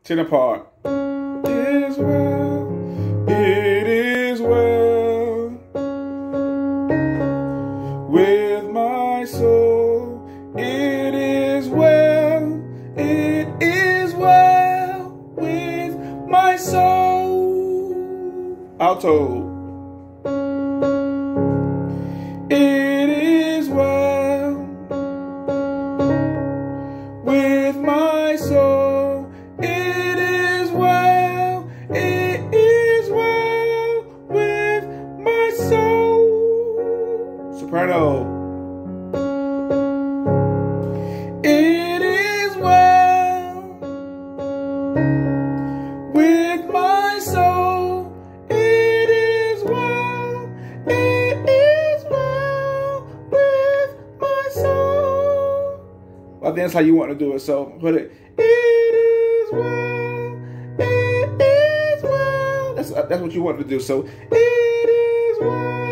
10 apart. It is well. It is well with my soul. It is well. It is well with my soul. Alto. It is well with my soul. It is well. It is well with my soul. Soprano. It is well with my soul. It is well. It is well with my soul. I think that's how you want to do it. So put it. It is well. It is well. That's what you want to do. So it is well.